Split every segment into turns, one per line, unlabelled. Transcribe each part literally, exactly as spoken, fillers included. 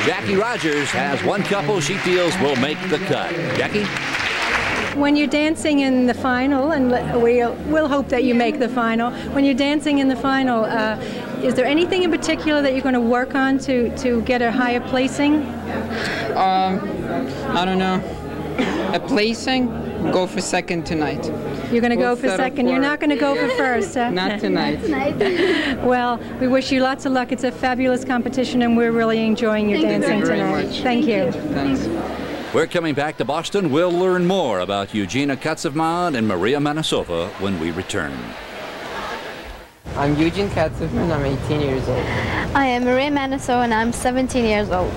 Jackie Rogers has one couple she feels will make the cut. Jackie?
When you're dancing in the final, and we'll, we'll hope that you make the final, when you're dancing in the final, uh, is there anything in particular that you're going to work on to, to get a higher placing?
Um, I don't know. A placing? Go for second tonight.
You're going to
We'll
go for
settle
second.
for-
You're not going to go for first. Huh?
Not tonight.
Well, we wish you lots of luck. It's a fabulous competition, and we're really enjoying your
Thank
dancing
you very
tonight.
much.
Thank you.
Thanks.
We're coming back to Boston. We'll learn more about Eugene Katsevman and Maria Manusova when we return.
I'm Eugene Katsevman, I'm eighteen years old.
I am Maria Manusova and I'm seventeen years old.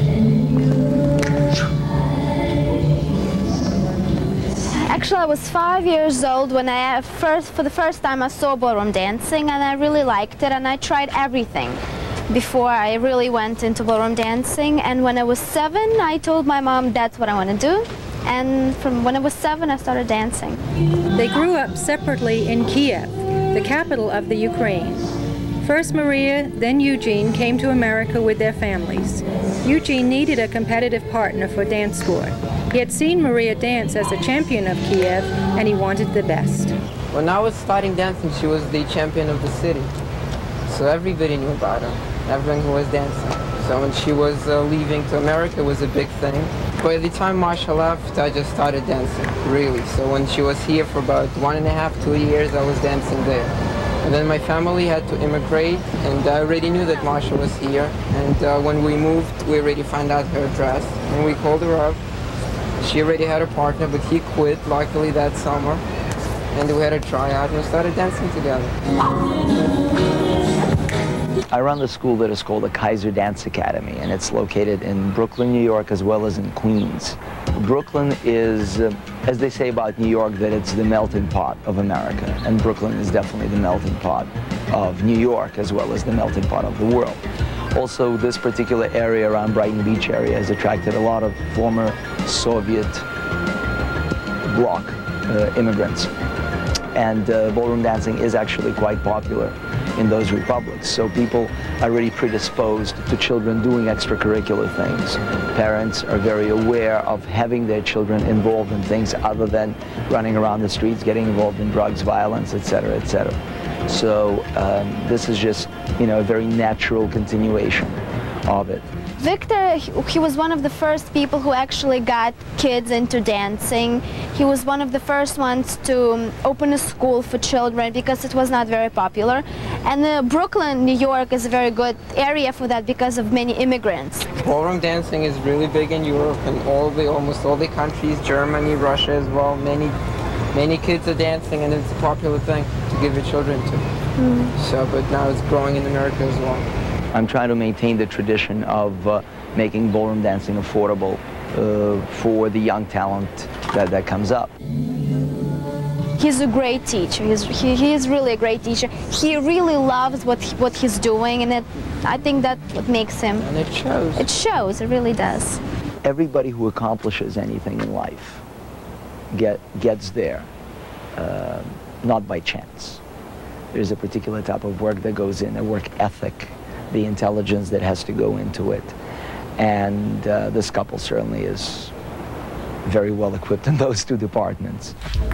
Actually, I was five years old when I first, for the first time I saw ballroom dancing, and I really liked it, and I tried everything before I really went into ballroom dancing. And when I was seven, I told my mom that's what I want to do. And from when I was seven, I started dancing.
They grew up separately in Kiev, the capital of the Ukraine. First Maria, then Eugene came to America with their families. Eugene needed a competitive partner for dance sport. He had seen Maria dance as a champion of Kiev, and he wanted the best.
When I was starting dancing, she was the champion of the city. So everybody knew about her, everyone who was dancing. So when she was uh, leaving to America, it was a big thing. By the time Masha left, I just started dancing, really. So when she was here for about one and a half, two years, I was dancing there. And then my family had to immigrate, and I already knew that Masha was here. And uh, when we moved, we already found out her address, and we called her up. She already had a partner, but he quit, luckily, that summer. And we had a tryout, and we started dancing together.
I run the school that is called the Kaiser Dance Academy, and it's located in Brooklyn, New York, as well as in Queens. Brooklyn is, uh, as they say about New York, that it's the melting pot of America, and Brooklyn is definitely the melting pot of New York, as well as the melting pot of the world. Also, this particular area around Brighton Beach area has attracted a lot of former Soviet bloc uh, immigrants, and uh, ballroom dancing is actually quite popular in those republics. So people are really predisposed to children doing extracurricular things. Parents are very aware of having their children involved in things other than running around the streets, getting involved in drugs, violence, et cetera, et cetera. So um, this is just, you know, a very natural continuation of it.
Victor, he, he was one of the first people who actually got kids into dancing. He was one of the first ones to um, open a school for children because it was not very popular. And uh, Brooklyn, New York is a very good area for that because of many immigrants.
Ballroom dancing is really big in Europe and all the, almost all the countries, Germany, Russia as well. Many, many kids are dancing, and it's a popular thing to give your children to. Mm. So, but now it's growing in America as well.
I'm trying to maintain the tradition of uh, making ballroom dancing affordable uh, for the young talent that, that comes up.
He's a great teacher. He's, he, he is really a great teacher. He really loves what, he, what he's doing, and it, I think that's what makes him.
And it shows.
It shows, it really does.
Everybody who accomplishes anything in life get, gets there, uh, not by chance. There's a particular type of work that goes in, a work ethic, the intelligence that has to go into it. And uh, this couple certainly is very well equipped in those two departments.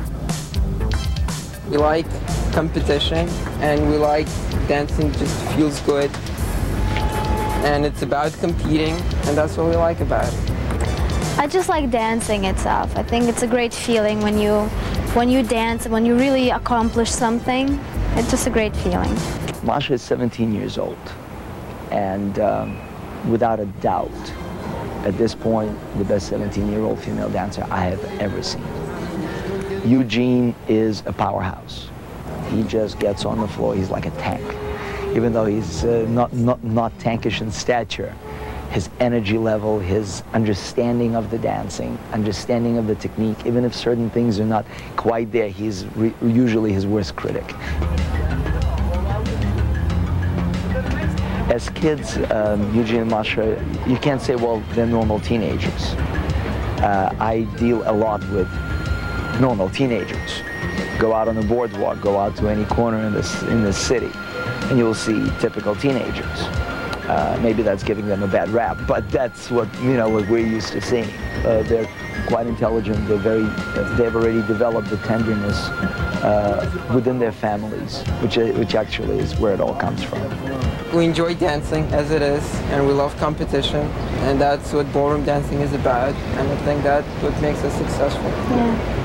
We like competition, and we like dancing just feels good. And it's about competing, and that's what we like about it.
I just like dancing itself. I think it's a great feeling when you, when you dance and when you really accomplish something. It's just a great feeling.
Masha is seventeen years old. And um, without a doubt, at this point, the best seventeen-year-old female dancer I have ever seen. Eugene is a powerhouse. He just gets on the floor, he's like a tank. Even though he's uh, not, not, not tankish in stature, his energy level, his understanding of the dancing, understanding of the technique, even if certain things are not quite there, he's re usually his worst critic. As kids, um, Eugene and Masha, you can't say, well, they're normal teenagers. Uh, I deal a lot with normal teenagers. Go out on the boardwalk, go out to any corner in this, in this city, and you'll see typical teenagers. Uh, maybe that's giving them a bad rap, but that's what, you know, what we're used to seeing. Uh, they're quite intelligent. They're very, they've already developed the tenderness uh, within their families, which, which actually is where it all comes from.
We enjoy dancing as it is, and we love competition, and that's what ballroom dancing is about, and I think that's what makes us successful.
Yeah.